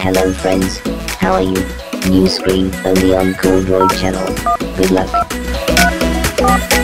Hello friends, how are you? New screen only on Cool Droid channel. Good luck.